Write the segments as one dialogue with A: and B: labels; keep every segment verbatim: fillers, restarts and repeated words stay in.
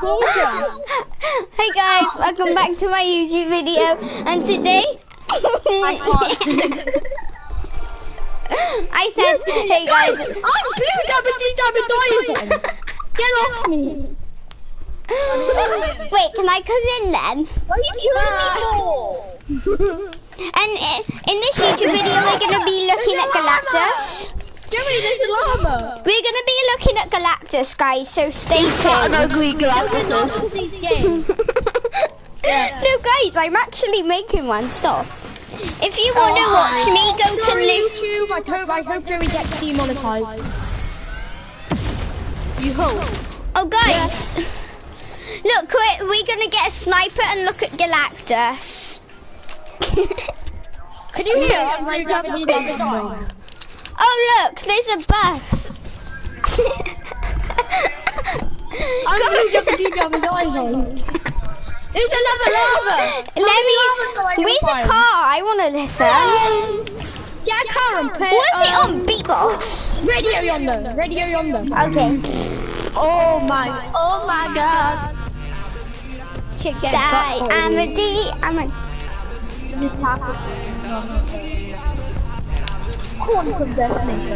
A: Hey guys, welcome back to my YouTube video, and today I said, hey guys,
B: I'm blue double D double dinosaur. Get off me.
A: Wait, can I come in then?
B: What are you killing me for?
A: And in this YouTube video, we're going to be looking at Galactus.
B: Jeremy, there's a llama.
A: We're going to be looking at Galactus, guys, so stay tuned.
B: An ugly Galactus.
A: No, guys, I'm actually making one. Stop. If you want to watch me, go
B: Sorry,
A: to
B: YouTube. I hope, I hope Jeremy gets demonetized. You hope.
A: Oh, guys. Yeah. Look, we're, we're going to get a sniper and look at Galactus.
B: Can you hear? I'm blue double D double dinosaur.
A: Oh look, there's a bus.
B: I'm blue double D double dinosaur. There's another lava.
A: Let me. Where's a car? I want to listen.
B: Get a car and play.
A: What's
B: um,
A: it on? Beatbox.
B: Radio yonder. Radio yonder.
A: Okay.
B: Oh my. Oh my God. Chicken.
A: Die. I'm a D. I'm a.
B: Quantum detonator.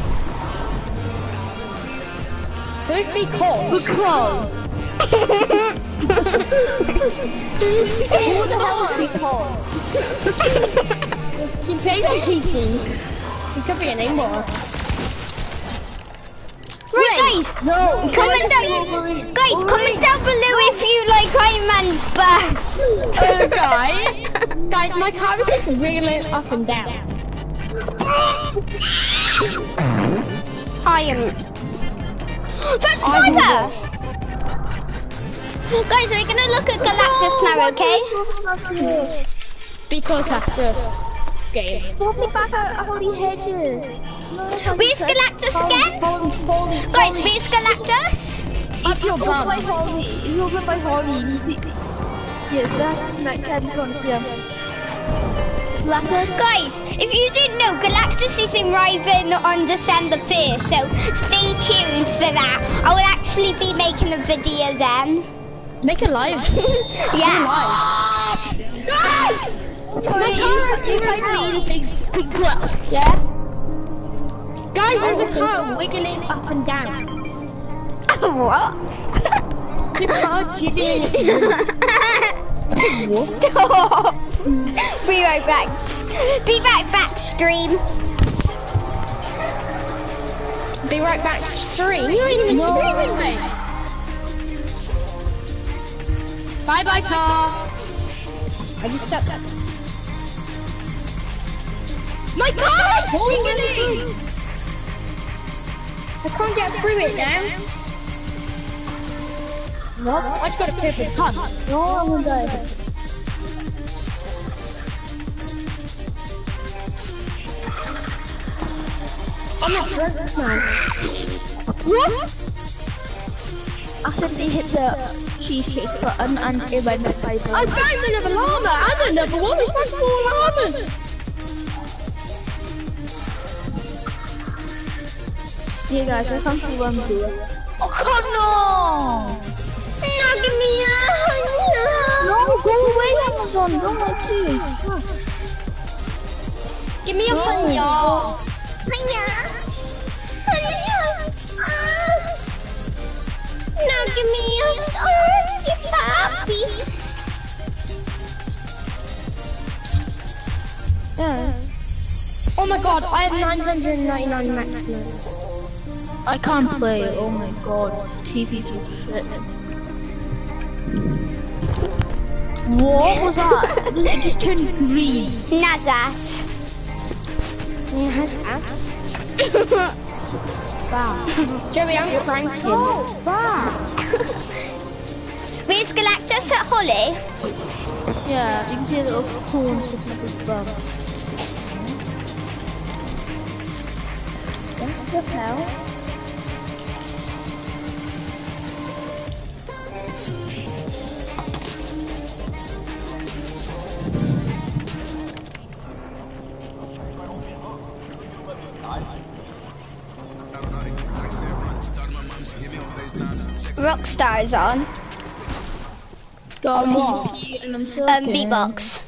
B: Who'd be called? Who's called? Who the hell is he called? He plays on P C. He could be an aimbot.
A: Right, guys.
B: No.
A: Comment down, guys. Comment down below if you like Iron Man's bus.
B: Oh, guys. Guys, my car is just wriggling up and down.
A: I am. That's sniper! Guys, we're gonna look at Galactus now, okay?
B: Because that's the game.
A: Where's Galactus again? Guys, where's Galactus?
B: Up your bum.
A: Guys, if you didn't know, Galactus is arriving on December first, so stay tuned for that. I will actually be making a video then.
B: Make it live.
A: Yeah.
B: Guys! My car is really big, big truck. Yeah? Guys, there's a car wiggling up and down.
A: What?
B: The car jiggling.
A: Stop! Be right back. Be right back, stream.
B: Be right back, stream. You ain't even no. streaming, mate. Bye bye, car. I just shut that. My car is jiggling! I can't get through it now. What? I just got a purple pump. No, I'm gonna die. I'm not dressed now. What?
C: Accidentally hit the cheesecake button and it went to paper.
B: I found another llama and another one. We found four llamas.
C: Hey guys, I can't see one blue.
B: Oh God, no! No, give me a
C: No, go away, Amazon. Don't like you.
B: Give me a honey.
A: Hiya. Hiya. Now give me a sorry puppy.
B: Yeah. Oh my God, I have nine hundred ninety-nine maximum.
C: I can't play. Oh my God, T V's so shit. What was that? It just turned green.
A: Nazas.
B: Yes,
C: Wow.
B: Joey, I'm cranking.
C: Oh, wow.
A: Where's Galactus at Holly?
C: Yeah, you can see a little corn sticking up his bum. What the hell?
A: Rockstar is on.
C: Got
B: Um,
C: what? And I'm so
A: Um, B-box.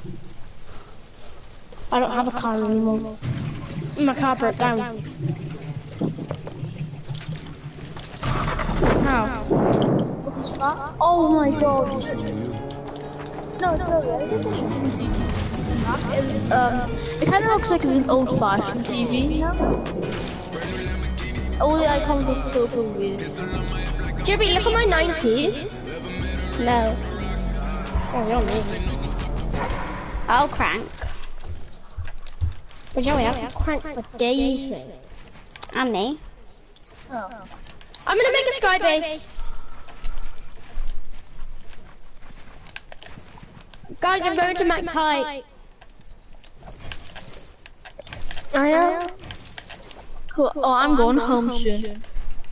B: I don't have a car anymore. My car broke down.
C: How? Oh my god. No, no, um, it kind of looks like it's an old-fashioned T V now. All the icons look so weird.
B: Jimmy, look at my nineties.
A: No.
B: Oh, you're me.
A: I'll crank.
B: But Joey, I can crank for days, mate.
A: And me.
B: I'm gonna make a sky base. Guys, I'm going to max height.
C: I am. Cool. Oh, I'm going home soon.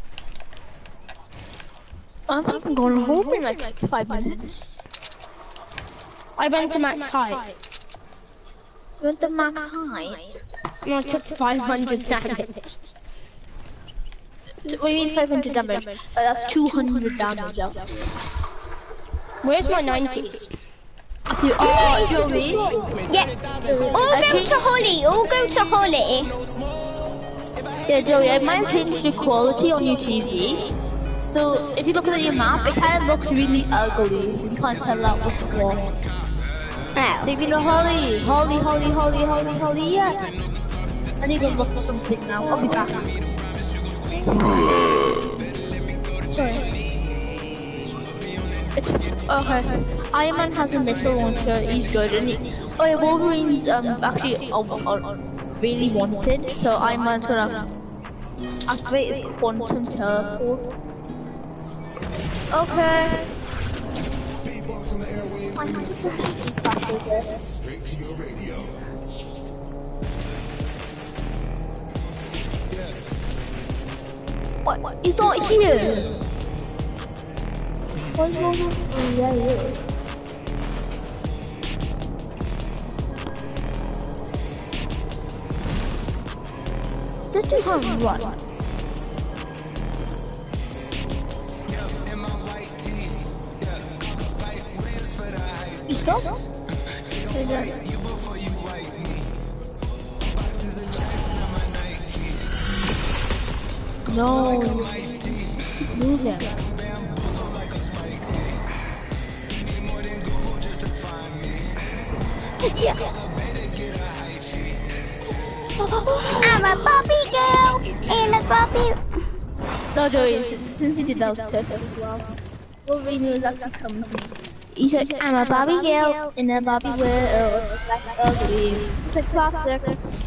C: I think I'm going home in like five minutes.
B: I went to max height.
C: You went to max height?
B: And I took five hundred damage.
C: What do you mean five hundred damage? Uh, that's two hundred damage. Yeah.
B: Where's my nineties?
C: You, oh, Joey.
A: Yeah. All go to Holly. All go to Holly.
C: Yeah, Joey, I might change the quality on your T V. So if you look at your map, it kind of looks really ugly. You can't tell that what's wrong.
A: Oh.
C: Maybe no Holly, Holly, Holly, Holly, Holly, Holly, yeah. I need to look for something now. I'll be back. Sorry. It's okay. Iron Man has a missile launcher. He's good, and he, oh yeah, Wolverine's um actually uh, uh, really wanted. So Iron Man's gonna activate his quantum teleport. Okay. I have to put this back with this. What? He's not here. What's wrong? Oh, yeah, he is. This dude can't run. Stop. No. Move him. Yeah.
A: I'm a Barbie girl in a Barbie.
C: No, Joey, since he did that was perfect as well. Wolverine was actually coming to me. He said, I'm a Barbie girl in a Barbie world. Like ugly. It's like classic.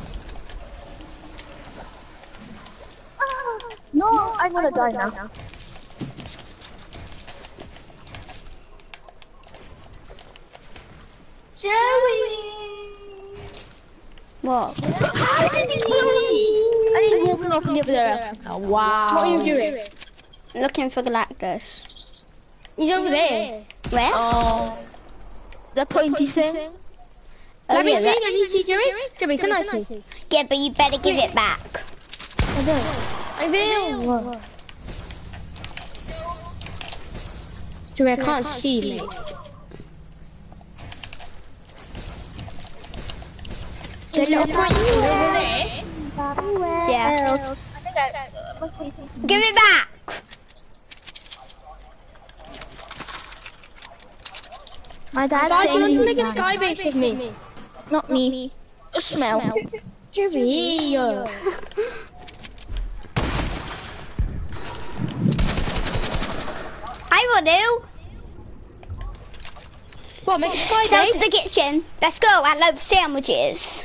C: Ah, no, I'm gonna die now.
B: Joey!
A: What?
C: How did he kill me? I didn't walk off in the other direction. Oh, wow.
B: What are you doing?
A: Looking for Galactus.
B: He's over there.
A: Where?
C: Oh. The pointy thing?
A: Oh,
B: Let me
A: yeah,
B: see,
A: that-
B: let me see, Joey. Joey, can I see?
A: Yeah, but you better give it back.
B: I will. I will. Joey, I can't see, mate. The little point over there.
A: Yeah. Give it back.
C: My dad
B: Guys,
C: said
B: you want to
C: he-
B: make a sky base with me?
C: Not me. A smell.
B: Joey.
A: I will do.
B: What, make a sky
A: So
B: base?
A: to the kitchen. Let's go. I love sandwiches.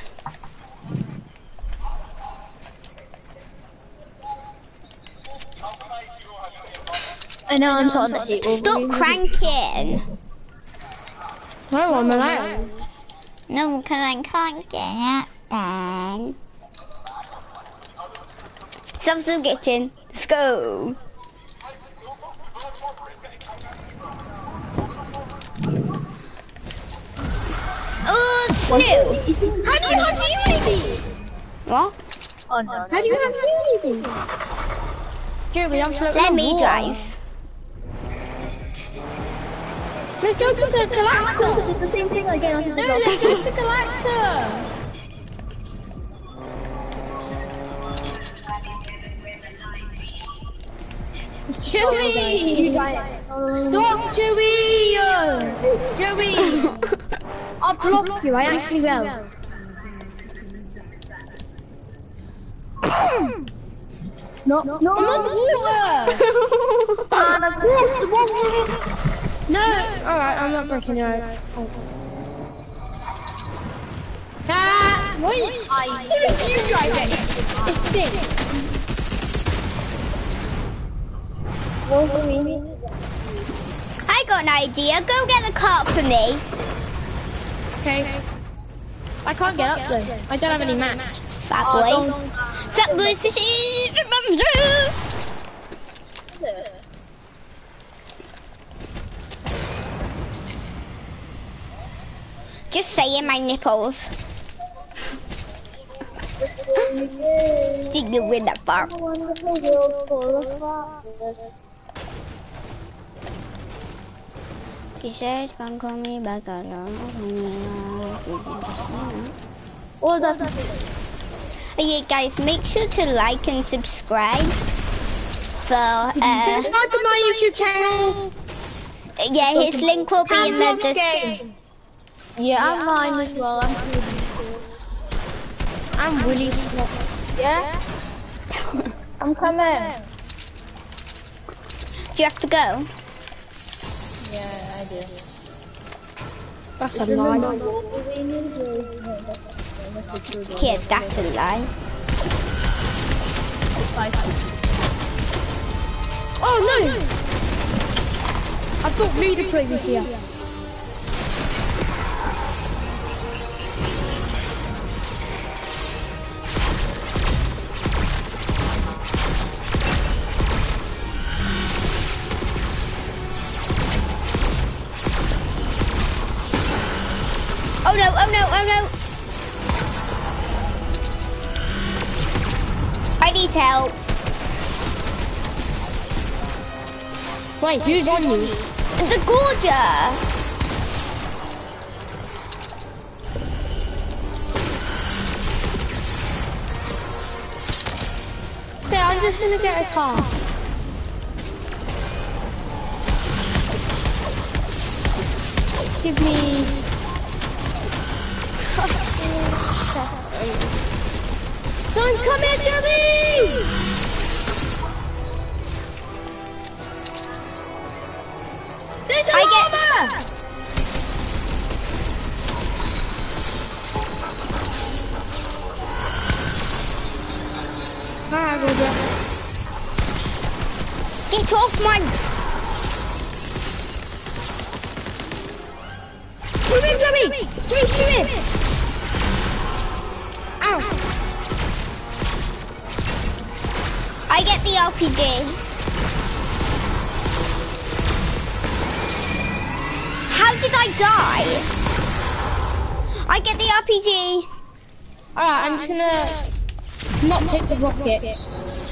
C: I know I'm starting to hate
A: Stop
C: Wolverine.
A: cranking.
B: No, I'm alive.
A: No, because I can't get it. Some to the kitchen. Let's go. Oh, Snoop.
B: How do you have immunity?
A: What?
C: Oh no.
B: How do you have immunity? Joey, I'm floating
A: Let
B: on
A: me
B: water.
A: drive.
B: Let's go to the collector.
C: It's the same thing again.
B: No, let's go to collector. Joey! Stop, Joey! Joey!
C: I'll block you, I actually will. No, no, no,
B: No! Alright, I'm not breaking it out. Oh. Ah! Why? As soon as you drive it, it's, it's sick.
A: I got an idea. Go get a cart for me.
B: Okay. I can't get up though. I don't have any mats.
A: Fat boy. Fat boy fishy. Just saying, my nipples. Did you win that bar? He says, "Come call me back."
C: Oh, that's
A: Yeah, guys, make sure to like and subscribe for. Uh,
B: Subscribe to my YouTube channel.
A: Yeah, his link will be in the description.
C: yeah, I'm mine as well. I'm
B: I'm really smart.
C: yeah. I'm coming.
A: Do you have to go?
C: Yeah, I do.
B: That's a lie.
A: Kid, that's a lie.
B: Oh no! I thought leader play was here.
A: Oh no, oh no, oh no! I need help.
B: Wait, who's on you?
A: The Gorger!
B: Okay, I'm just gonna get a car. Give me... Don't come here, Debbie! There's an
A: I get-
B: armor! Ah, good.
A: Get off my...
B: Shoot him, Debbie! Please shoot him! Ow!
A: I get the R P G. How did I die? I get the R P G.
B: Alright, I'm just gonna not take the rockets.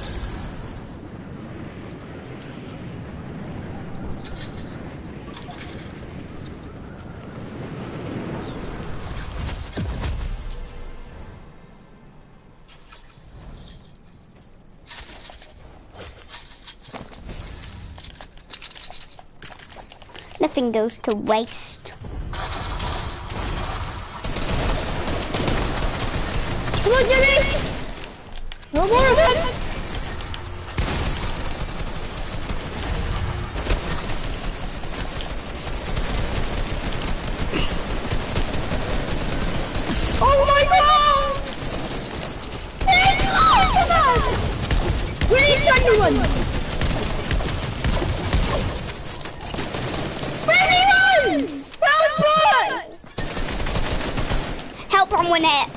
A: Nothing goes to waste.
B: Come on, Jimmy! No more of them! Oh my god! There's loads of them! We need friendly ones! Friendly ones! Well done!
A: Help on one hit.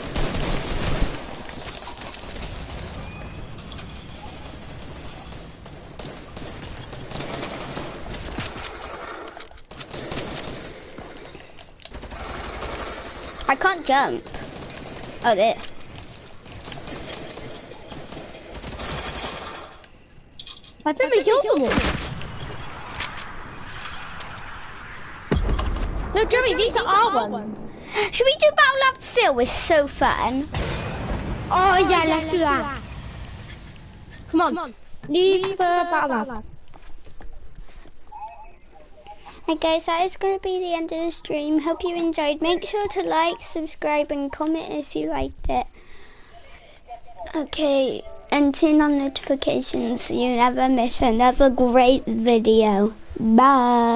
A: I can't jump. Oh, there.
B: I think we killed them all. No, Joey, these are our ones.
A: Should we do Battle Lab Phil? It's so fun.
B: Oh, yeah, let's do that. Come on, leave the battle lab.
A: Hey guys, that is going to be the end of the stream. Hope you enjoyed. Make sure to like, subscribe and comment if you liked it. Okay, and turn on notifications so you never miss another great video. Bye.